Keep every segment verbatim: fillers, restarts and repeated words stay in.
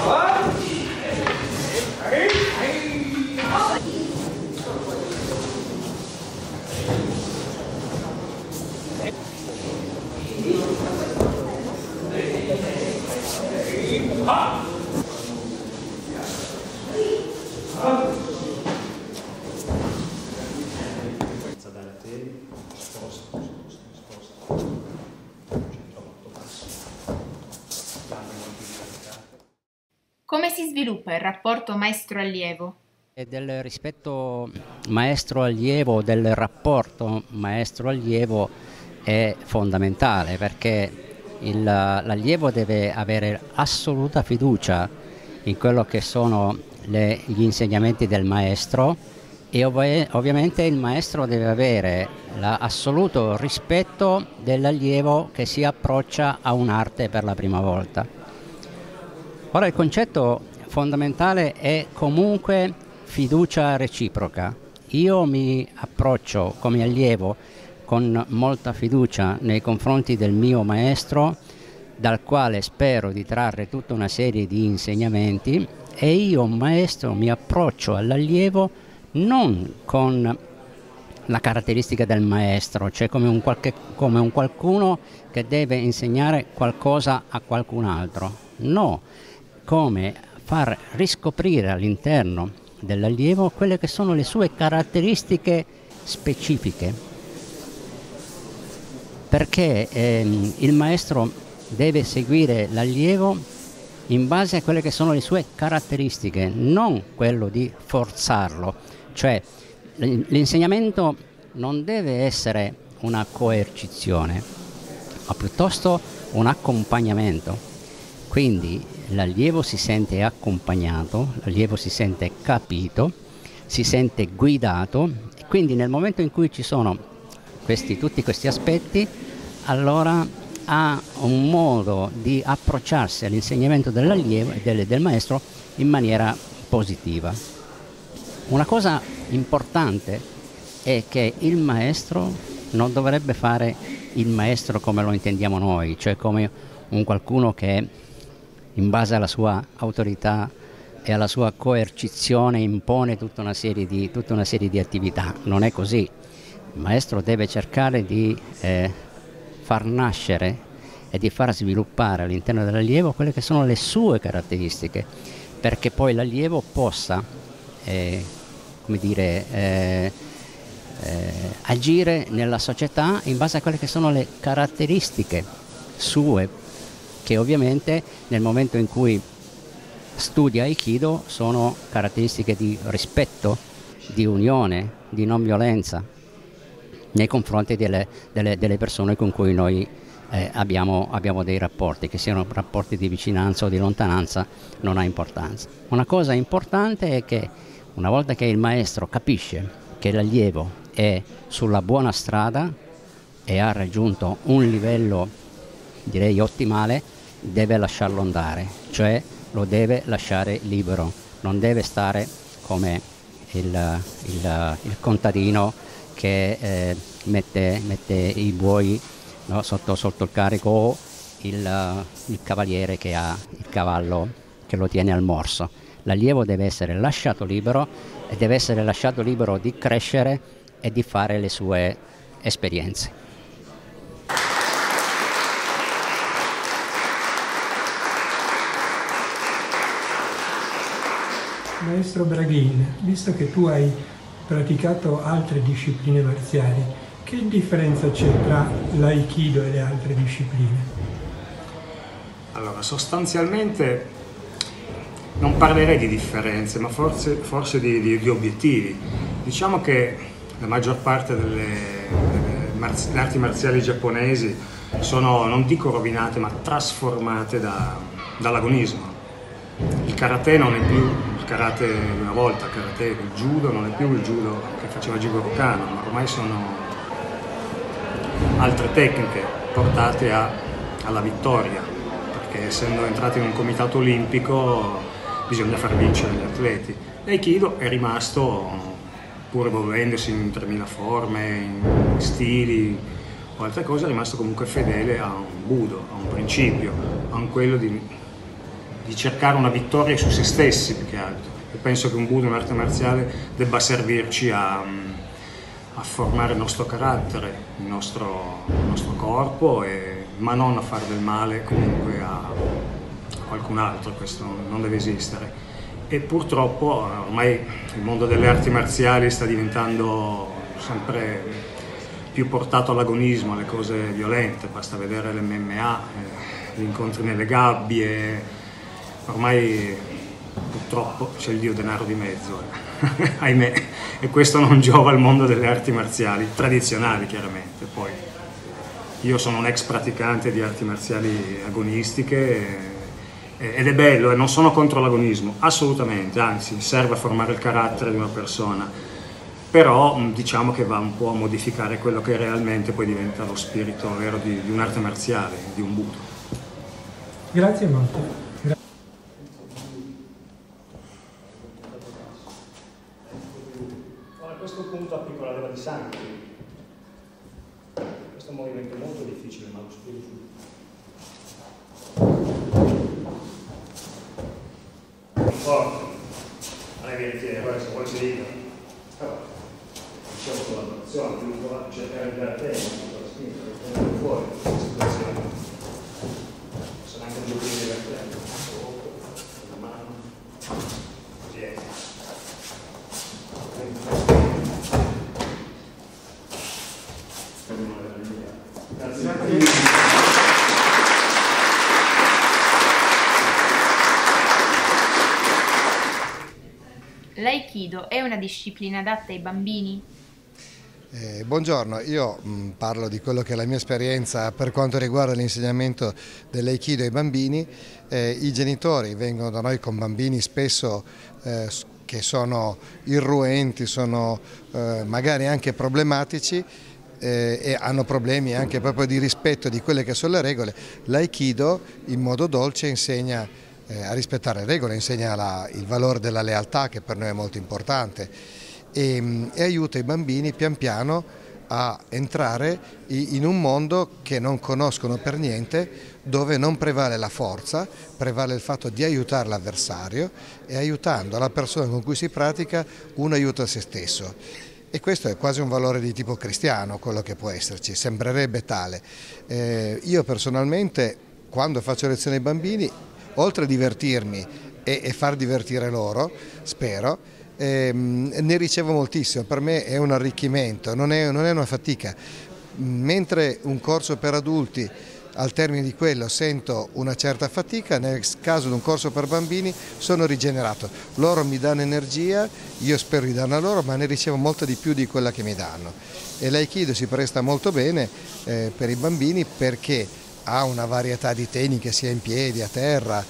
Avanti! Ehi, ehi! Ah! Come si sviluppa il rapporto maestro-allievo? Del rispetto maestro-allievo, del rapporto maestro-allievo è fondamentale, perché l'allievo deve avere assoluta fiducia in quello che sono le, gli insegnamenti del maestro e ov- ovviamente il maestro deve avere l'assoluto rispetto dell'allievo che si approccia a un'arte per la prima volta. Ora il concetto fondamentale è comunque fiducia reciproca. Io mi approccio come allievo con molta fiducia nei confronti del mio maestro, dal quale spero di trarre tutta una serie di insegnamenti, e io maestro mi approccio all'allievo non con la caratteristica del maestro, cioè come un, qualche, come un qualcuno che deve insegnare qualcosa a qualcun altro, no, come far riscoprire all'interno dell'allievo quelle che sono le sue caratteristiche specifiche, perché ehm, il maestro deve seguire l'allievo in base a quelle che sono le sue caratteristiche, non quello di forzarlo, cioè l'insegnamento non deve essere una coercizione, ma piuttosto un accompagnamento. Quindi l'allievo si sente accompagnato, l'allievo si sente capito, si sente guidato, e quindi nel momento in cui ci sono questi, tutti questi aspetti, allora ha un modo di approcciarsi all'insegnamento dell'allievo e del, del maestro in maniera positiva. Una cosa importante è che il maestro non dovrebbe fare il maestro come lo intendiamo noi, cioè come un qualcuno che in base alla sua autorità e alla sua coercizione impone tutta una serie di, tutta una serie di attività. Non è così. Il maestro deve cercare di eh, far nascere e di far sviluppare all'interno dell'allievo quelle che sono le sue caratteristiche, perché poi l'allievo possa eh, come dire, eh, eh, agire nella società in base a quelle che sono le caratteristiche sue, che ovviamente nel momento in cui studia Aikido sono caratteristiche di rispetto, di unione, di non violenza nei confronti delle, delle, delle persone con cui noi eh, abbiamo, abbiamo dei rapporti, che siano rapporti di vicinanza o di lontananza, non ha importanza. Una cosa importante è che una volta che il maestro capisce che l'allievo è sulla buona strada e ha raggiunto un livello, direi ottimale, deve lasciarlo andare, cioè lo deve lasciare libero, non deve stare come il, il, il contadino che eh, mette, mette i buoi, no, sotto, sotto il carico, o il, il cavaliere che ha il cavallo che lo tiene al morso. L'allievo deve essere lasciato libero e deve essere lasciato libero di crescere e di fare le sue esperienze. Maestro Braghin, visto che tu hai praticato altre discipline marziali, che differenza c'è tra l'Aikido e le altre discipline? Allora, sostanzialmente non parlerei di differenze, ma forse, forse di, di, di obiettivi. Diciamo che la maggior parte delle, delle marzi, arti marziali giapponesi sono, non dico rovinate, ma trasformate da, dall'agonismo. Il karate non è più il karate di una volta, il karate, il judo non è più il judo che faceva Jigoro Kano, ma ormai sono altre tecniche portate a, alla vittoria, perché essendo entrati in un comitato olimpico bisogna far vincere gli atleti. L'Aikido è rimasto, pur evolvendosi in tremila forme, in stili o altre cose, è rimasto comunque fedele a un budo, a un principio, a un quello di di cercare una vittoria su se stessi più che altro. E penso che un Budo, un'arte marziale, debba servirci a, a formare il nostro carattere, il nostro, il nostro corpo, e, ma non a fare del male comunque a, a qualcun altro. Questo non deve esistere. E purtroppo ormai il mondo delle arti marziali sta diventando sempre più portato all'agonismo, alle cose violente. Basta vedere l'M M A, eh, gli incontri nelle gabbie. Ormai purtroppo c'è il dio denaro di mezzo, eh. Ahimè, e questo non giova al mondo delle arti marziali tradizionali, chiaramente. Poi io sono un ex praticante di arti marziali agonistiche, ed è bello, e non sono contro l'agonismo, assolutamente, anzi serve a formare il carattere di una persona, però diciamo che va un po' a modificare quello che realmente poi diventa lo spirito vero di, di un'arte marziale, di un Budo. Grazie molto. A questo punto applico la leva di sangue. Questo è un movimento molto difficile, ma lo spiego subito. Forte, non è che guarda, se vuoi si dica, però diciamo collaborazione, quindi cercare di dare tempo, la spinta, per tenere fuori questa situazione. Sono anche un gioco di divertente, la mano, così è. Grazie. L'Aikido è una disciplina adatta ai bambini? Eh, buongiorno, io mh, parlo di quello che è la mia esperienza per quanto riguarda l'insegnamento dell'Aikido ai bambini. Eh, I genitori vengono da noi con bambini spesso eh, che sono irruenti, sono eh, magari anche problematici, eh, e hanno problemi anche proprio di rispetto di quelle che sono le regole. L'Aikido in modo dolce insegna eh, a rispettare le regole, insegna la, il valore della lealtà, che per noi è molto importante, e, e aiuta i bambini pian piano a entrare in un mondo che non conoscono per niente, dove non prevale la forza, prevale il fatto di aiutare l'avversario, e aiutando la persona con cui si pratica uno aiuta se stesso. E questo è quasi un valore di tipo cristiano, quello che può esserci, sembrerebbe tale. Eh, io personalmente, quando faccio lezioni ai bambini, oltre a divertirmi e, e far divertire loro, spero, ehm, ne ricevo moltissimo. Per me è un arricchimento, non è, non è una fatica. Mentre un corso per adulti, al termine di quello sento una certa fatica, nel caso di un corso per bambini sono rigenerato. Loro mi danno energia, io spero di darla a loro, ma ne ricevo molto di più di quella che mi danno. E l'Aikido si presta molto bene eh, per i bambini, perché ha una varietà di tecniche sia in piedi, a terra,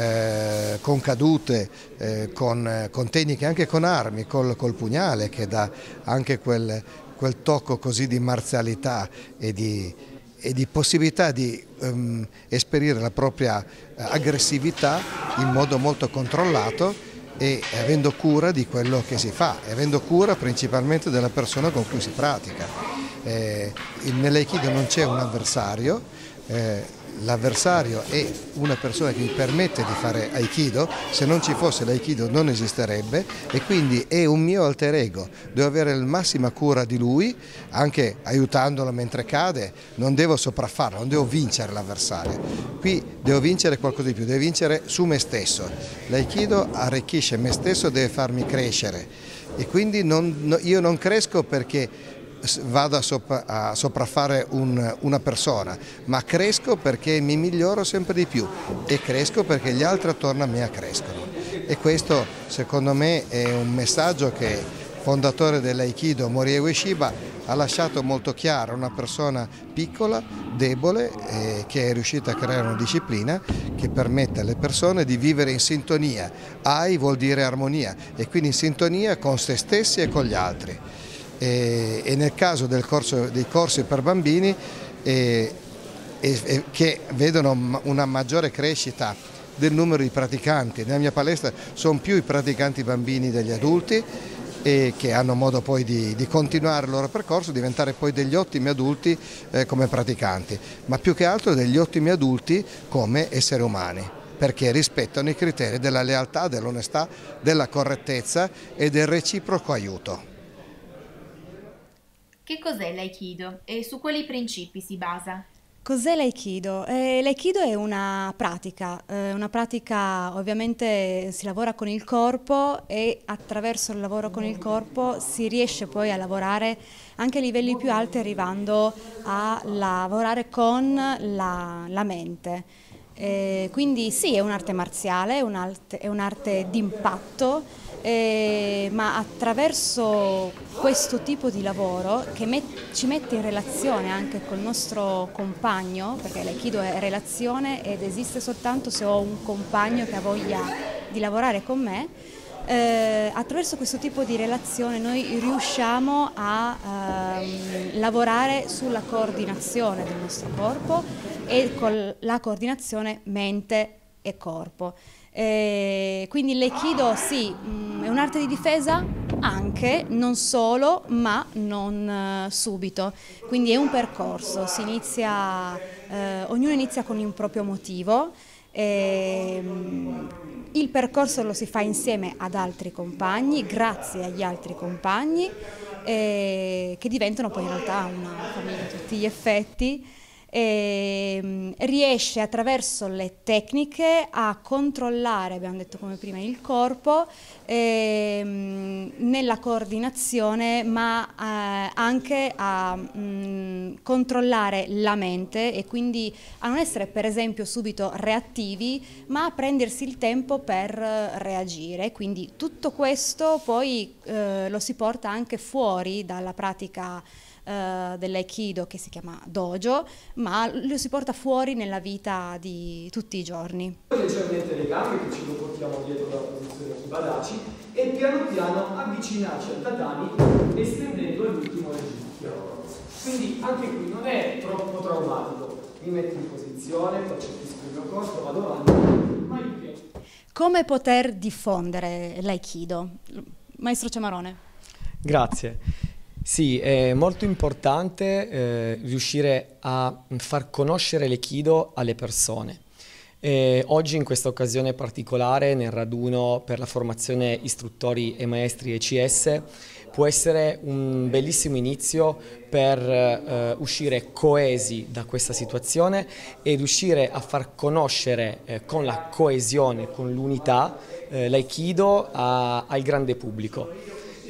eh, con cadute, eh, con, con tecniche anche con armi, col, col pugnale, che dà anche quel, quel tocco così di marzialità e di, e di possibilità di um, esperire la propria aggressività in modo molto controllato, e avendo cura di quello che si fa, e avendo cura principalmente della persona con cui si pratica. Eh, Nell'Aikido non c'è un avversario, eh, l'avversario è una persona che mi permette di fare Aikido. Se non ci fosse l'Aikido non esisterebbe, e quindi è un mio alter ego, devo avere la massima cura di lui, anche aiutandolo mentre cade. Non devo sopraffarlo, non devo vincere l'avversario, qui devo vincere qualcosa di più, devo vincere su me stesso. L'Aikido arricchisce me stesso, deve farmi crescere, e quindi non, io non cresco perché vado a, sopra, a sopraffare un, una persona, ma cresco perché mi miglioro sempre di più, e cresco perché gli altri attorno a me crescono. E questo secondo me è un messaggio che il fondatore dell'Aikido, Morihei Ueshiba, ha lasciato molto chiaro. Una persona piccola, debole, eh, che è riuscita a creare una disciplina che permette alle persone di vivere in sintonia. Ai vuol dire armonia, e quindi in sintonia con se stessi e con gli altri. E, e nel caso del corso, dei corsi per bambini, eh, eh, che vedono una maggiore crescita del numero di praticanti. Nella mia palestra sono più i praticanti bambini degli adulti, e che hanno modo poi di, di continuare il loro percorso, diventare poi degli ottimi adulti eh, come praticanti, ma più che altro degli ottimi adulti come esseri umani, perché rispettano i criteri della lealtà, dell'onestà, della correttezza e del reciproco aiuto. Che cos'è l'Aikido e su quali principi si basa? Cos'è l'Aikido? Eh, L'Aikido è una pratica, eh, una pratica ovviamente si lavora con il corpo e attraverso il lavoro con il corpo si riesce poi a lavorare anche a livelli più alti arrivando a lavorare con la, la mente. Eh, quindi sì, è un'arte marziale, è un'arte, è un'arte d'impatto, eh, ma attraverso questo tipo di lavoro che met, ci mette in relazione anche col nostro compagno, perché l'Aikido è relazione ed esiste soltanto se ho un compagno che ha voglia di lavorare con me, eh, attraverso questo tipo di relazione noi riusciamo a ehm, lavorare sulla coordinazione del nostro corpo e con la coordinazione mente e corpo. Eh, quindi l'Aikido sì, mh, è un'arte di difesa anche, non solo, ma non eh, subito. Quindi è un percorso, si inizia, eh, ognuno inizia con un proprio motivo. Eh, il percorso lo si fa insieme ad altri compagni, grazie agli altri compagni, eh, che diventano poi in realtà una famiglia a tutti gli effetti. E riesce attraverso le tecniche a controllare, abbiamo detto come prima, il corpo ehm, nella coordinazione, ma eh, anche a mh, controllare la mente e quindi a non essere per esempio subito reattivi, ma a prendersi il tempo per reagire. Quindi tutto questo poi eh, lo si porta anche fuori dalla pratica Uh, dell'Aikido, che si chiama dojo, ma lo si porta fuori nella vita di tutti i giorni. Leggermente le gambe, che ce lo portiamo dietro dalla posizione Kibadachi, e piano piano avvicinarci al tatami estendendo l'ultimo ginocchio. Quindi anche qui non è troppo traumatico, mi metto in posizione, percepisco il mio corpo, vado avanti, ma in piedi. Come poter diffondere l'Aikido? Maestro Ciamarone. Grazie. Sì, è molto importante eh, riuscire a far conoscere l'Aikido alle persone. E oggi in questa occasione particolare, nel raduno per la formazione istruttori e maestri E C S, può essere un bellissimo inizio per eh, uscire coesi da questa situazione e riuscire a far conoscere eh, con la coesione, con l'unità, eh, l'Aikido a, al grande pubblico.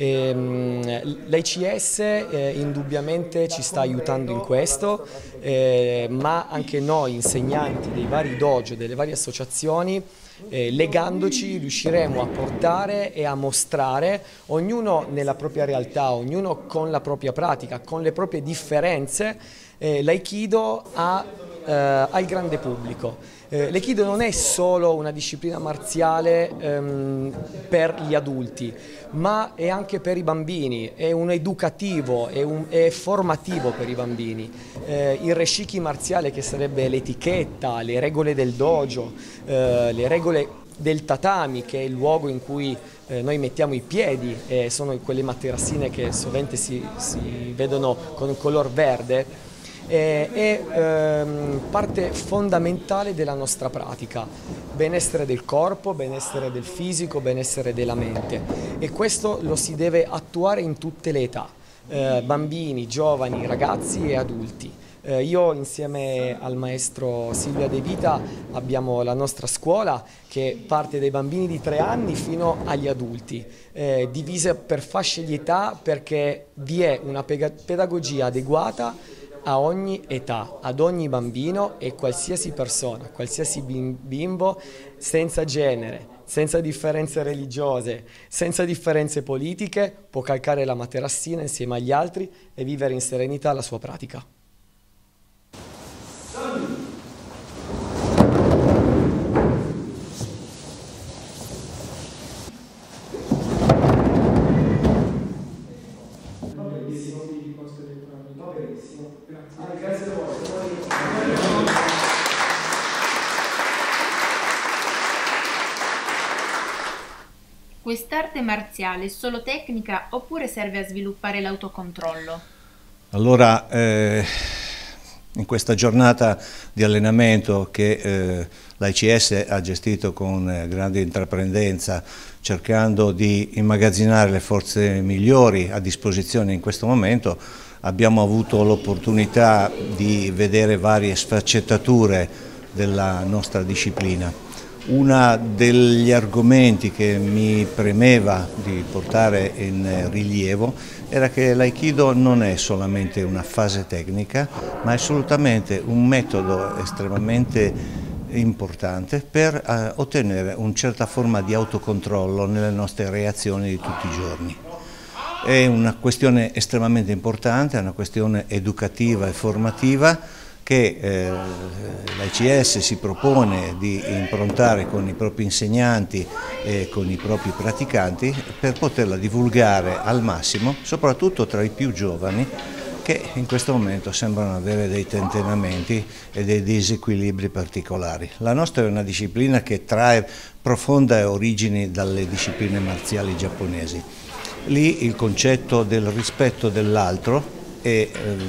L'E C S eh, indubbiamente ci sta aiutando in questo, eh, ma anche noi insegnanti dei vari dojo, delle varie associazioni, eh, legandoci riusciremo a portare e a mostrare, ognuno nella propria realtà, ognuno con la propria pratica, con le proprie differenze, eh, l'Aikido a, eh, al grande pubblico. Eh, L'Aikido non è solo una disciplina marziale ehm, per gli adulti, ma è anche per i bambini, è un educativo, è, un, è formativo per i bambini. Eh, il reshiki marziale, che sarebbe l'etichetta, le regole del dojo, eh, le regole del tatami, che è il luogo in cui eh, noi mettiamo i piedi, e sono quelle materassine che sovente si, si vedono con un color verde, è, è ehm, parte fondamentale della nostra pratica. Benessere del corpo, benessere del fisico, benessere della mente, e questo lo si deve attuare in tutte le età, eh, bambini, giovani, ragazzi e adulti. Eh, io insieme al maestro Silvia De Vita abbiamo la nostra scuola, che parte dai bambini di tre anni fino agli adulti, eh, divise per fasce di età, perché vi è una pedagogia adeguata a ogni età, ad ogni bambino e qualsiasi persona, qualsiasi bimbo, senza genere, senza differenze religiose, senza differenze politiche, può calcare la materassina insieme agli altri e vivere in serenità la sua pratica. Quest'arte marziale è solo tecnica oppure serve a sviluppare l'autocontrollo? Allora, eh, In questa giornata di allenamento che eh, l'A I C S ha gestito con eh, grande intraprendenza, cercando di immagazzinare le forze migliori a disposizione in questo momento, abbiamo avuto l'opportunità di vedere varie sfaccettature della nostra disciplina. Uno degli argomenti che mi premeva di portare in rilievo era che l'Aikido non è solamente una fase tecnica, ma è assolutamente un metodo estremamente importante per eh, ottenere una certa forma di autocontrollo nelle nostre reazioni di tutti i giorni. È una questione estremamente importante, è una questione educativa e formativa che eh, l'A I C S si propone di improntare con i propri insegnanti e con i propri praticanti per poterla divulgare al massimo, soprattutto tra i più giovani che in questo momento sembrano avere dei tentennamenti e dei disequilibri particolari. La nostra è una disciplina che trae profonde origini dalle discipline marziali giapponesi. Lì il concetto del rispetto dell'altro È,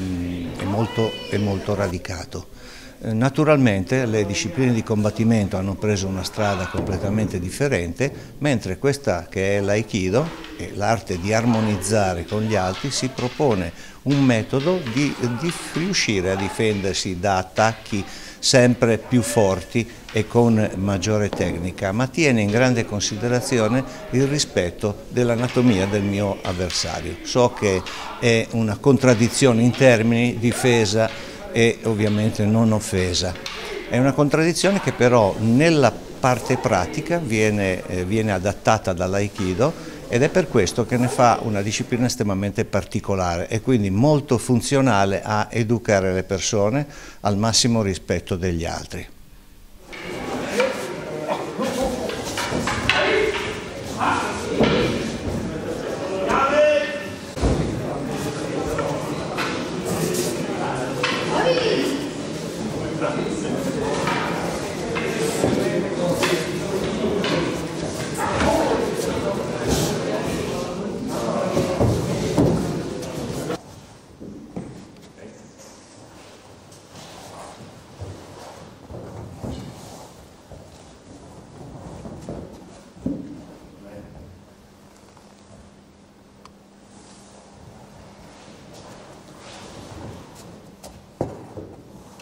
è, molto, è molto radicato. Naturalmente le discipline di combattimento hanno preso una strada completamente differente, mentre questa che è l'Aikido, l'arte di armonizzare con gli altri, si propone un metodo di, di riuscire a difendersi da attacchi sempre più forti e con maggiore tecnica, ma tiene in grande considerazione il rispetto dell'anatomia del mio avversario. So che è una contraddizione in termini difesa e ovviamente non offesa. È una contraddizione che però nella parte pratica viene, eh, viene adattata dall'Aikido ed è per questo che ne fa una disciplina estremamente particolare e quindi molto funzionale a educare le persone al massimo rispetto degli altri.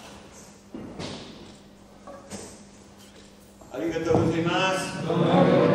Arigatou gozaimasu.